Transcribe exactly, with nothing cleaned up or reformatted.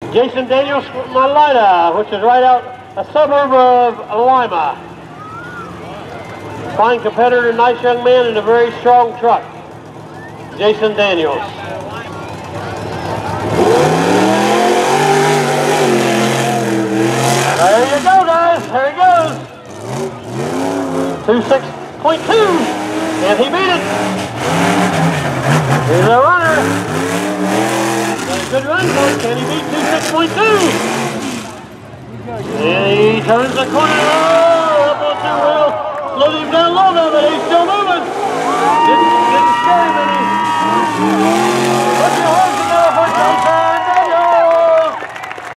Jason Daniels from Malida, which is right out a suburb of Lima. Fine competitor, nice young man, and a very strong truck. Jason Daniels. There you go, guys. There he goes. two six point two. And he beat it. He's a runner. Got a good run, folks. Can he beat two six point two? And he turns the corner. Oh, up on two wheel. Slowed him down low now, but he's still moving. Didn't, didn't scare him any. Put your horse in there for